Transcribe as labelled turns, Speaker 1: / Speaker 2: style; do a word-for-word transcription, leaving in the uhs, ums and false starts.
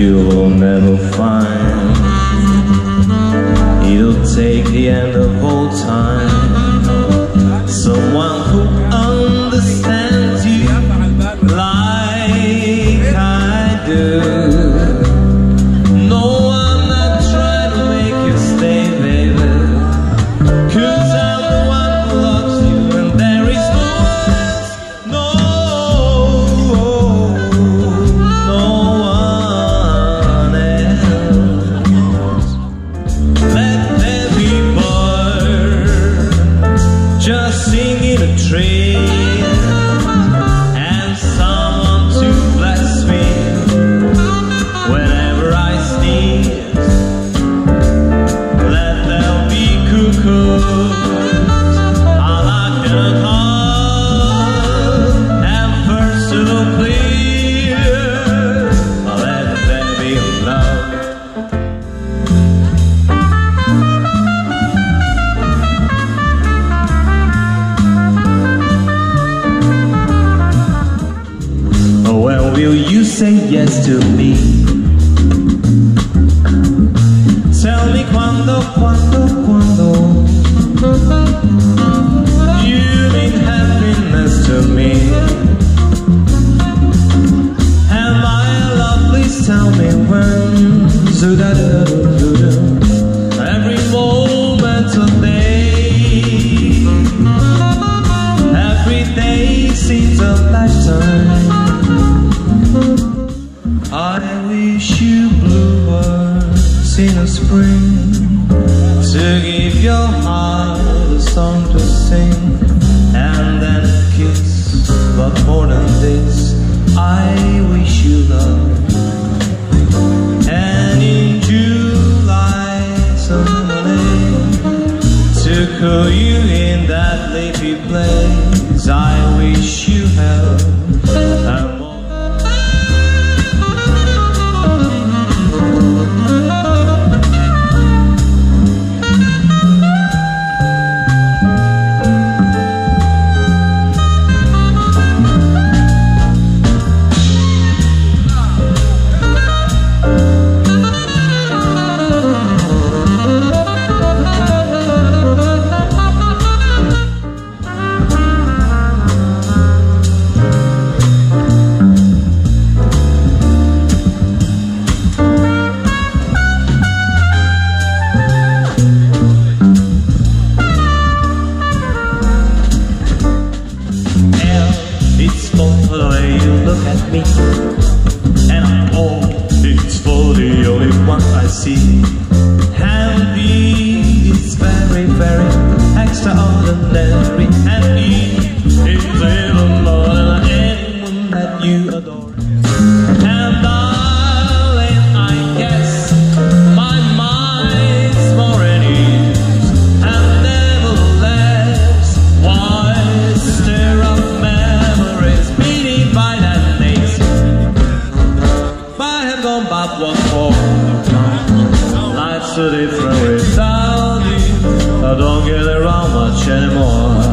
Speaker 1: you'll never find. It'll take the end of all time, someone who understands you like I do. No, I'm not trying to make you stay, baby, 'cause I'm the one who loves you, and there is no else, no, no one else. Let there be birds just singing a tree, and someone to bless me whenever I sneeze. Let there be cuckoos I like in a car, and first to clear. Let there be love. When will you say yes to me? Tell me quando, quando, quando. You mean happiness to me. Am I in love? Please tell me when. Zoo-da-da-da-da-da. Every moment of day, every day seems a lifetime. I wish you bluebirds in the spring, to give your heart a song to sing, and then a kiss. But more than this, I wish you love. And in July, some lemonade to cool you in that leafy place. I wish you health and more. It's for the way you look at me, and I'm all, it's for the only one I see. And B is very, very extraordinary, and E is even more than anyone that you adore. And darling, I guess my mind's more at ease, and nevertheless, why stir up memories beating by that face? I have gone back one more. Life's so different without you. I don't get around much anymore.